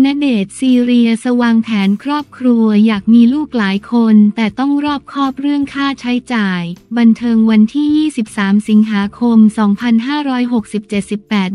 ณเดชน์ ซีเรียสวางแผนครอบครัวอยากมีลูกหลายคนแต่ต้องรอบคอบเรื่องค่าใช้จ่ายบันเทิงวันที่ 23 สิงหาคม 2567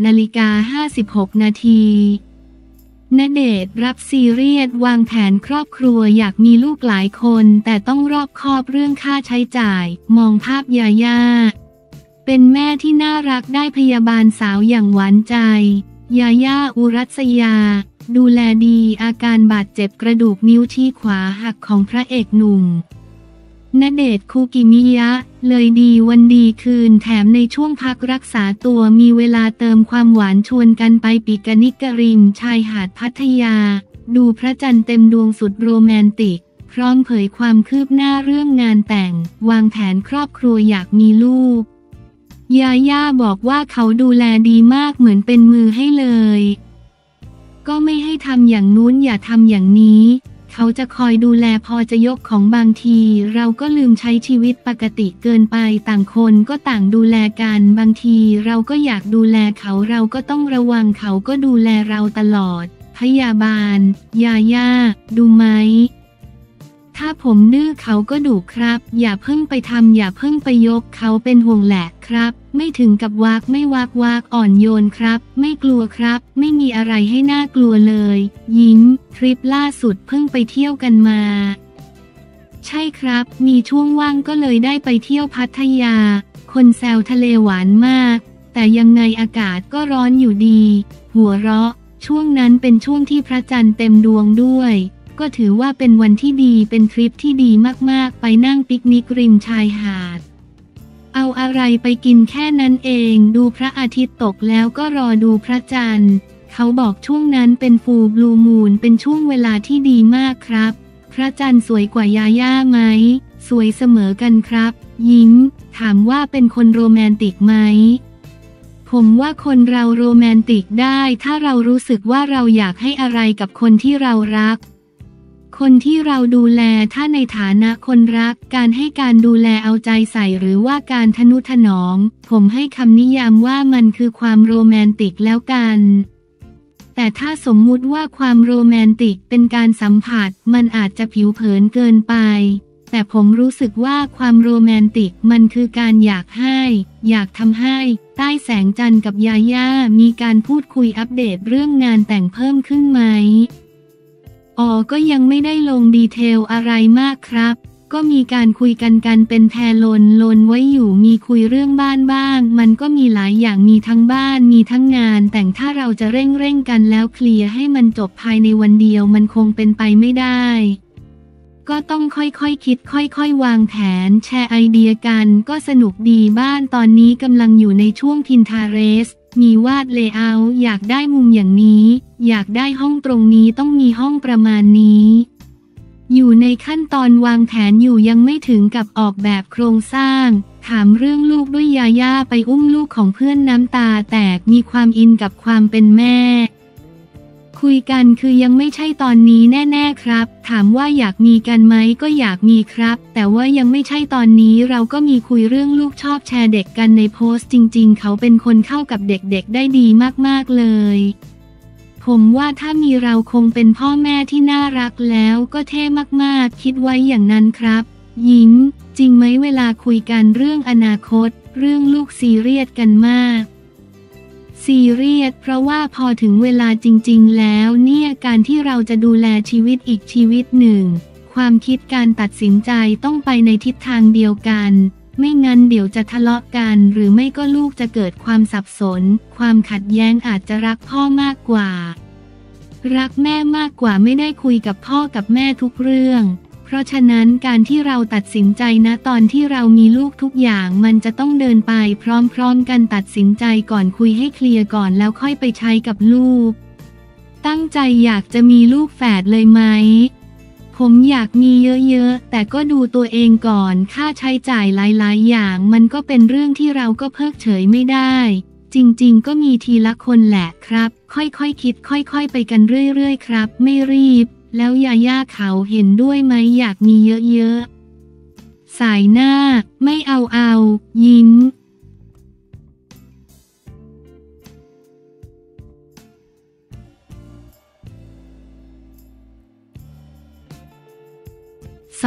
18:56 นาทีณเดชน์รับซีเรียสวางแผนครอบครัวอยากมีลูกหลายคนแต่ต้องรอบคอบเรื่องค่าใช้จ่ายมองภาพยาย่าเป็นแม่ที่น่ารักได้พยาบาลสาวอย่างหวานใจยาย่า อุรัสยาดูแลดีอาการบาดเจ็บกระดูกนิ้วชี้ขวาหักของพระเอกหนุ่มณเดชน์ คูกิมิยะเลยดีวันดีคืนแถมในช่วงพักรักษาตัวมีเวลาเติมความหวานชวนกันไปปิกนิกกริมชายหาดพัทยาดูพระจันทร์เต็มดวงสุดโรแมนติกพร้อมเผยความคืบหน้าเรื่องงานแต่งวางแผนครอบครัวอยากมีลูกยาย่าบอกว่าเขาดูแลดีมากเหมือนเป็นมือให้เลยก็ไม่ให้ทำอย่างนู้นอย่าทำอย่างนี้เขาจะคอยดูแลพอจะยกของบางทีเราก็ลืมใช้ชีวิตปกติเกินไปต่างคนก็ต่างดูแลกันบางทีเราก็อยากดูแลเขาเราก็ต้องระวังเขาก็ดูแลเราตลอดพยาบาลยาย่าดูไหมถ้าผมดื้อเขาก็ดุครับอย่าเพิ่งไปทำอย่าเพิ่งไปยกเขาเป็นห่วงแหละครับไม่ถึงกับวากไม่วากอ่อนโยนครับไม่กลัวครับไม่มีอะไรให้น่ากลัวเลยยิ้มทริปล่าสุดเพิ่งไปเที่ยวกันมาใช่ครับมีช่วงว่างก็เลยได้ไปเที่ยวพัทยาคนแซวทะเลหวานมากแต่ยังไงอากาศก็ร้อนอยู่ดีหัวเราะช่วงนั้นเป็นช่วงที่พระจันทร์เต็มดวงด้วยก็ถือว่าเป็นวันที่ดีเป็นทริปที่ดีมากๆไปนั่งปิกนิกริมชายหาดเอาอะไรไปกินแค่นั้นเองดูพระอาทิตย์ตกแล้วก็รอดูพระจันทร์เขาบอกช่วงนั้นเป็นฟูลบลูมูนเป็นช่วงเวลาที่ดีมากครับพระจันทร์สวยกว่ายาย่าไหมสวยเสมอกันครับยิ้มถามว่าเป็นคนโรแมนติกไหมผมว่าคนเราโรแมนติกได้ถ้าเรารู้สึกว่าเราอยากให้อะไรกับคนที่เรารักคนที่เราดูแลถ้าในฐานะคนรักการให้การดูแลเอาใจใส่หรือว่าการทนุถนอมผมให้คำนิยามว่ามันคือความโรแมนติกแล้วกันแต่ถ้าสมมุติว่าความโรแมนติกเป็นการสัมผัสมันอาจจะผิวเผินเกินไปแต่ผมรู้สึกว่าความโรแมนติกมันคือการอยากให้อยากทำให้ใต้แสงจันทร์กับยาย่ามีการพูดคุยอัปเดตเรื่องงานแต่งเพิ่มขึ้นไหมก็ยังไม่ได้ลงดีเทลอะไรมากครับก็มีการคุยกันเป็นแพรลนไว้อยู่มีคุยเรื่องบ้านบ้างมันก็มีหลายอย่างมีทั้งบ้านมีทั้งงานแต่งถ้าเราจะเร่งกันแล้วเคลียร์ให้มันจบภายในวันเดียวมันคงเป็นไปไม่ได้ก็ต้องค่อยคิดค่อยวางแผนแชร์ไอเดียกันก็สนุกดีบ้านตอนนี้กำลังอยู่ในช่วง Pinterest มีวาดเลเยอร์อยากได้มุมอย่างนี้อยากได้ห้องตรงนี้ต้องมีห้องประมาณนี้อยู่ในขั้นตอนวางแผนอยู่ยังไม่ถึงกับออกแบบโครงสร้างถามเรื่องลูกด้วยยาย่าไปอุ้มลูกของเพื่อนน้ำตาแตกมีความอินกับความเป็นแม่คุยกันคือยังไม่ใช่ตอนนี้แน่ๆครับถามว่าอยากมีกันไหมก็อยากมีครับแต่ว่ายังไม่ใช่ตอนนี้เราก็มีคุยเรื่องลูกชอบแชร์เด็กกันในโพสต์จริงๆเขาเป็นคนเข้ากับเด็กๆได้ดีมากๆเลยผมว่าถ้ามีเราคงเป็นพ่อแม่ที่น่ารักแล้วก็เท่มากๆคิดไว้อย่างนั้นครับยิ้มจริงไหมเวลาคุยกันเรื่องอนาคตเรื่องลูกซีเรียสกันมากซีเรียสเพราะว่าพอถึงเวลาจริงๆแล้วเนี่ยการที่เราจะดูแลชีวิตอีกชีวิตหนึ่งความคิดการตัดสินใจต้องไปในทิศทางเดียวกันไม่งั้นเดี๋ยวจะทะเลาะกันหรือไม่ก็ลูกจะเกิดความสับสนความขัดแย้งอาจจะรักพ่อมากกว่ารักแม่มากกว่าไม่ได้คุยกับพ่อกับแม่ทุกเรื่องเพราะฉะนั้นการที่เราตัดสินใจนะตอนที่เรามีลูกทุกอย่างมันจะต้องเดินไปพร้อมๆกันตัดสินใจก่อนคุยให้เคลียร์ก่อนแล้วค่อยไปใช้กับลูกตั้งใจอยากจะมีลูกแฝดเลยไหมผมอยากมีเยอะๆแต่ก็ดูตัวเองก่อนค่าใช้จ่ายหลายๆอย่างมันก็เป็นเรื่องที่เราก็เพิกเฉยไม่ได้จริงๆก็มีทีละคนแหละครับค่อยๆคิดค่อยๆไปกันเรื่อยๆครับไม่รีบแล้วยาย่าเขาเห็นด้วยไหมอยากมีเยอะๆสายหน้าไม่เอายิ้ม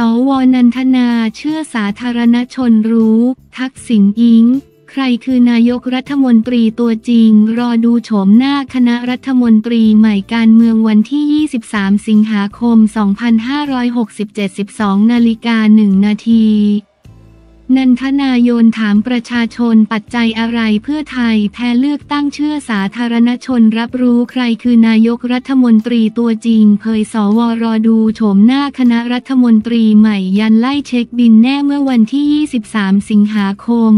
สว.นันทนาเชื่อสาธารณชนรู้ทักษิณอิงใครคือนายกรัฐมนตรีตัวจริงรอดูโฉมหน้าคณะรัฐมนตรีใหม่การเมืองวันที่ 23 สิงหาคม 2567 12:01 นาทีนันทนายนถามประชาชนปัจจัยอะไรเพื่อไทยแพ้เลือกตั้งเชื่อสาธารณชนรับรู้ใครคือนายกรัฐมนตรีตัวจริงเผยสว.รอดูโฉมหน้าคณะรัฐมนตรีใหม่ยันไล่เช็คบินแน่เมื่อวันที่ 23 สิงหาคม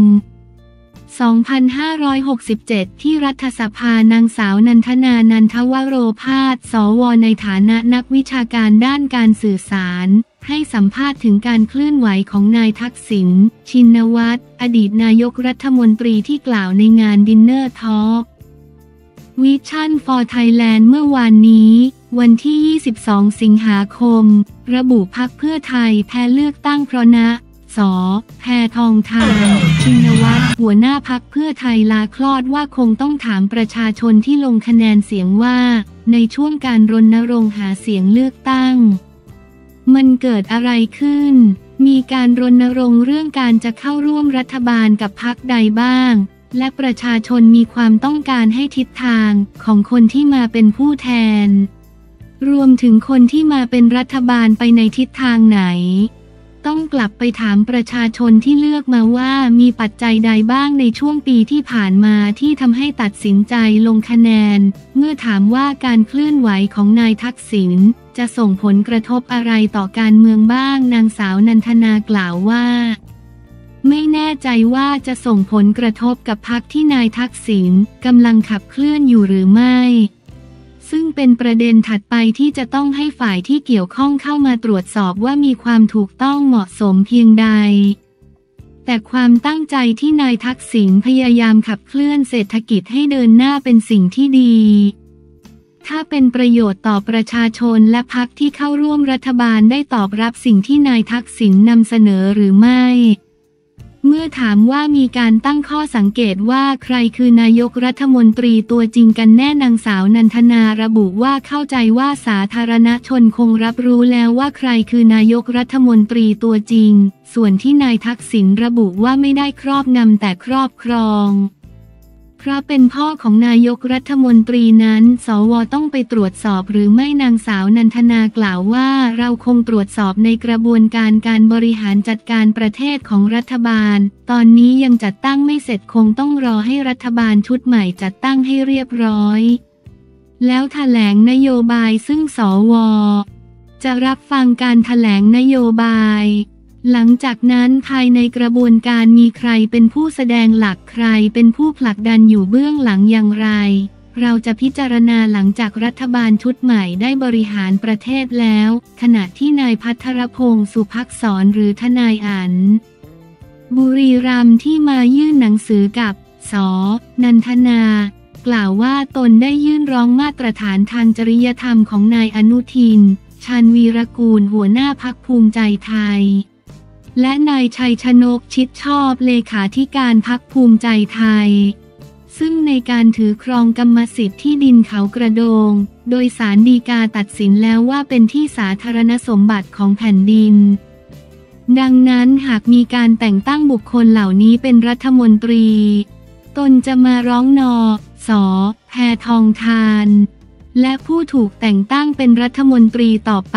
2567 ที่รัฐสภานางสาวนันทนา นันทวโรภาส สว.ในฐานะนักวิชาการด้านการสื่อสารให้สัมภาษณ์ถึงการเคลื่อนไหวของนายทักษิณ ชินวัตร อดีตนายกรัฐมนตรีที่กล่าวในงานดินเนอร์ทอล์กวิชั่น for Thailand เมื่อวานนี้วันที่ 22 สิงหาคมระบุพรรคเพื่อไทยแพ้เลือกตั้งเพราะส.แพทองทาน ชินวัตร หัวหน้าพรรคเพื่อไทยลาคลอดว่าคงต้องถามประชาชนที่ลงคะแนนเสียงว่าในช่วงการรณรงค์หาเสียงเลือกตั้งมันเกิดอะไรขึ้นมีการรณรงค์เรื่องการจะเข้าร่วมรัฐบาลกับพรรคใดบ้างและประชาชนมีความต้องการให้ทิศทางของคนที่มาเป็นผู้แทนรวมถึงคนที่มาเป็นรัฐบาลไปในทิศทางไหนต้องกลับไปถามประชาชนที่เลือกมาว่ามีปัจจัยใดบ้างในช่วงปีที่ผ่านมาที่ทำให้ตัดสินใจลงคะแนนเมื่อถามว่าการเคลื่อนไหวของนายทักษิณจะส่งผลกระทบอะไรต่อการเมืองบ้างนางสาวนันทนากล่าวว่าไม่แน่ใจว่าจะส่งผลกระทบกับพรรคที่นายทักษิณกำลังขับเคลื่อนอยู่หรือไม่ซึ่งเป็นประเด็นถัดไปที่จะต้องให้ฝ่ายที่เกี่ยวข้องเข้ามาตรวจสอบว่ามีความถูกต้องเหมาะสมเพียงใดแต่ความตั้งใจที่นายทักษิณพยายามขับเคลื่อนเศรษฐกิจให้เดินหน้าเป็นสิ่งที่ดีถ้าเป็นประโยชน์ต่อประชาชนและพรรคที่เข้าร่วมรัฐบาลได้ตอบรับสิ่งที่นายทักษิณนำเสนอหรือไม่เมื่อถามว่ามีการตั้งข้อสังเกตว่าใครคือนายกรัฐมนตรีตัวจริงกันแน่นางสาวนันทนาระบุว่าเข้าใจว่าสาธารณชนคงรับรู้แล้วว่าใครคือนายกรัฐมนตรีตัวจริงส่วนที่นายทักษิณระบุว่าไม่ได้ครอบงำแต่ครอบครองเพราะเป็นพ่อของนายกรัฐมนตรีนั้นสว.ต้องไปตรวจสอบหรือไม่นางสาวนันทนากล่าวว่าเราคงตรวจสอบในกระบวนการการบริหารจัดการประเทศของรัฐบาลตอนนี้ยังจัดตั้งไม่เสร็จคงต้องรอให้รัฐบาลชุดใหม่จัดตั้งให้เรียบร้อยแล้วแถลงนโยบายซึ่งสว.จะรับฟังการแถลงนโยบายหลังจากนั้นภายในกระบวนการมีใครเป็นผู้แสดงหลักใครเป็นผู้ผลักดันอยู่เบื้องหลังอย่างไรเราจะพิจารณาหลังจากรัฐบาลชุดใหม่ได้บริหารประเทศแล้วขณะที่นายภัทรพงษ์สุภักษรหรือทนายอั๋นบุรีรัมย์ที่มายื่นหนังสือกับส.นันทนากล่าวว่าตนได้ยื่นร้องมาตรฐานทางจริยธรรมของนายอนุทินชาญวีรกูลหัวหน้าพรรคภูมิใจไทยและนายชัยชนกชิดชอบเลขาธิการพรรคภูมิใจไทยซึ่งในการถือครองกรรมสิทธิ์ที่ดินเขากระโดงโดยศาลฎีกาตัดสินแล้วว่าเป็นที่สาธารณสมบัติของแผ่นดินดังนั้นหากมีการแต่งตั้งบุคคลเหล่านี้เป็นรัฐมนตรีตนจะมาร้องส.แพทองทานและผู้ถูกแต่งตั้งเป็นรัฐมนตรีต่อไป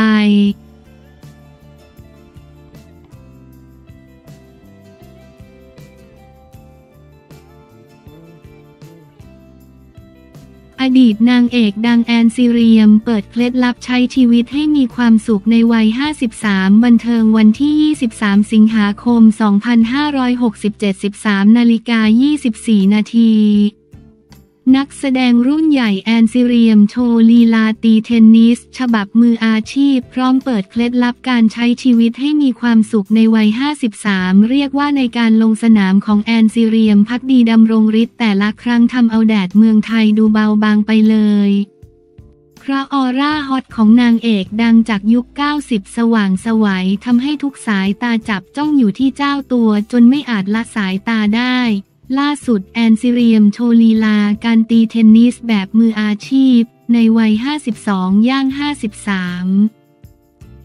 อดีตนางเอกดังแอนซีเรียมเปิดเคล็ดลับใช้ชีวิตให้มีความสุขในวัย 53 บันเทิงวันที่ 23 สิงหาคม 2567 13:24 นาทีนักแสดงรุ่นใหญ่แอนซีเรียมโชว์ลีลาตีเทนนิสฉบับมืออาชีพพร้อมเปิดเคล็ดลับการใช้ชีวิตให้มีความสุขในวัย 53 เรียกว่าในการลงสนามของแอนซีเรียมภักดีดำรงฤทธิ์แต่ละครั้งทำเอาแดดเมืองไทยดูเบาบางไปเลยเพราะออร่าฮอตของนางเอกดังจากยุค 90 สว่างไสวทำให้ทุกสายตาจับจ้องอยู่ที่เจ้าตัวจนไม่อาจละสายตาได้ล่าสุดแอนซีเรียมโชว์ลีลาการตีเทนนิสแบบมืออาชีพในวัย 52 ย่าง 53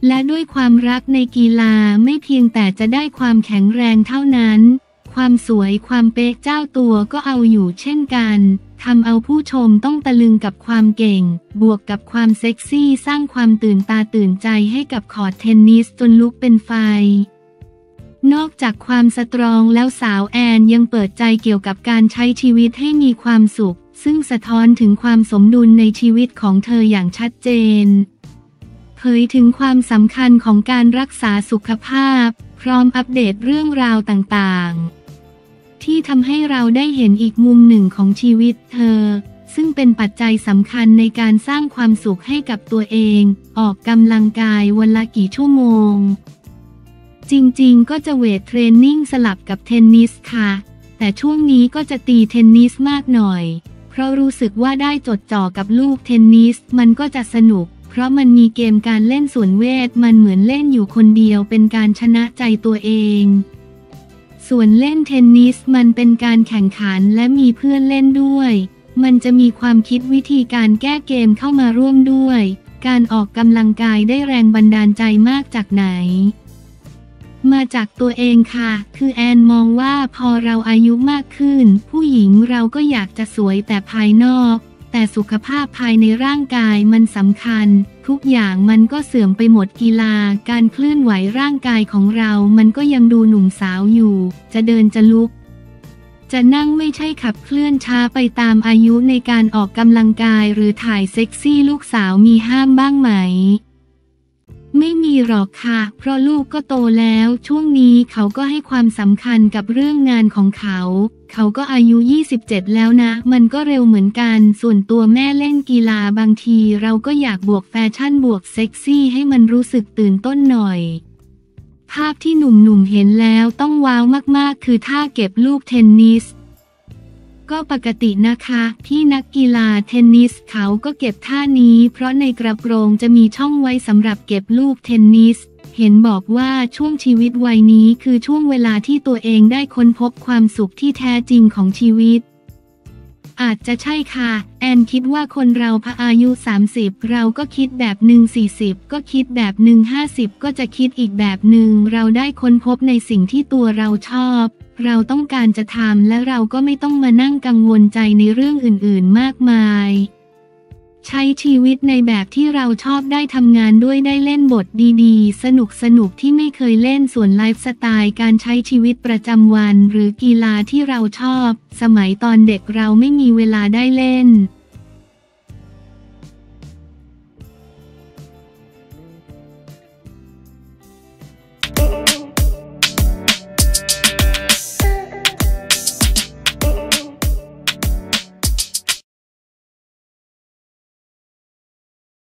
และด้วยความรักในกีฬาไม่เพียงแต่จะได้ความแข็งแรงเท่านั้นความสวยความเป๊ะเจ้าตัวก็เอาอยู่เช่นกันทำเอาผู้ชมต้องตะลึงกับความเก่งบวกกับความเซ็กซี่สร้างความตื่นตาตื่นใจให้กับคอร์ตเทนนิสจนลุกเป็นไฟนอกจากความสตรองแล้วสาวแอนยังเปิดใจเกี่ยวกับการใช้ชีวิตให้มีความสุขซึ่งสะท้อนถึงความสมดุลในชีวิตของเธออย่างชัดเจนเผยถึงความสำคัญของการรักษาสุขภาพพร้อมอัปเดตเรื่องราวต่างๆที่ทำให้เราได้เห็นอีกมุมหนึ่งของชีวิตเธอซึ่งเป็นปัจจัยสำคัญในการสร้างความสุขให้กับตัวเองออกกำลังกายวันละกี่ชั่วโมงจริงๆก็จะเวทเทรนนิ่งสลับกับเทนนิสค่ะแต่ช่วงนี้ก็จะตีเทนนิสมากหน่อยเพราะรู้สึกว่าได้จดจ่อกับลูกเทนนิสมันก็จะสนุกเพราะมันมีเกมการเล่นส่วนเวทมันเหมือนเล่นอยู่คนเดียวเป็นการชนะใจตัวเองส่วนเล่นเทนนิสมันเป็นการแข่งขันและมีเพื่อนเล่นด้วยมันจะมีความคิดวิธีการแก้เกมเข้ามาร่วมด้วยการออกกำลังกายได้แรงบันดาลใจมากจากไหนมาจากตัวเองค่ะคือแอนมองว่าพอเราอายุมากขึ้นผู้หญิงเราก็อยากจะสวยแต่ภายนอกแต่สุขภาพภายในร่างกายมันสำคัญทุกอย่างมันก็เสื่อมไปหมดกีฬาการเคลื่อนไหวร่างกายของเรามันก็ยังดูหนุ่มสาวอยู่จะเดินจะลุกจะนั่งไม่ใช่ขับเคลื่อนช้าไปตามอายุในการออกกำลังกายหรือถ่ายเซ็กซี่ลูกสาวมีห้ามบ้างไหมไม่มีหรอกค่ะเพราะลูกก็โตแล้วช่วงนี้เขาก็ให้ความสำคัญกับเรื่องงานของเขาก็อายุ27แล้วนะมันก็เร็วเหมือนกันส่วนตัวแม่เล่นกีฬาบางทีเราก็อยากบวกแฟชั่นบวกเซ็กซี่ให้มันรู้สึกตื่นต้นหน่อยภาพที่หนุ่มๆเห็นแล้วต้องว้าวมากๆคือท่าเก็บลูกเทนนิสก็ปกตินะคะที่นักกีฬาเทนนิสเขาก็เก็บท่านี้เพราะในกระโปรงจะมีช่องไว้สำหรับเก็บลูกเทนนิสเห็นบอกว่าช่วงชีวิตวัยนี้คือช่วงเวลาที่ตัวเองได้ค้นพบความสุขที่แท้จริงของชีวิตอาจจะใช่ค่ะแอนคิดว่าคนเราพออายุ30เราก็คิดแบบหนึ่ง40ก็คิดแบบหนึ่ง50ก็จะคิดอีกแบบหนึ่งเราได้ค้นพบในสิ่งที่ตัวเราชอบเราต้องการจะทำและเราก็ไม่ต้องมานั่งกังวลใจในเรื่องอื่นๆมากมายใช้ชีวิตในแบบที่เราชอบได้ทำงานด้วยได้เล่นบทดีๆสนุกที่ไม่เคยเล่นส่วนไลฟ์สไตล์การใช้ชีวิตประจำวันหรือกีฬาที่เราชอบสมัยตอนเด็กเราไม่มีเวลาได้เล่น